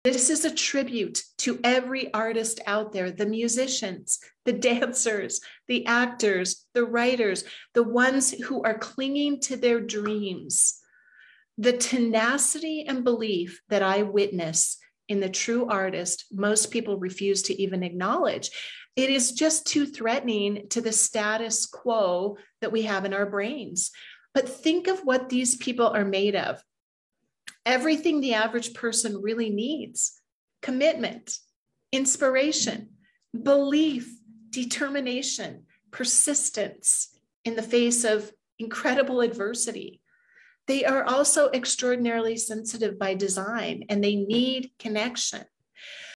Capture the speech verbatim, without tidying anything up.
This is a tribute to every artist out there, the musicians, the dancers, the actors, the writers, the ones who are clinging to their dreams. The tenacity and belief that I witness in the true artist, most people refuse to even acknowledge. It is just too threatening to the status quo that we have in our brains. But think of what these people are made of. Everything the average person really needs: commitment, inspiration, belief, determination, persistence in the face of incredible adversity. They are also extraordinarily sensitive by design, and they need connection.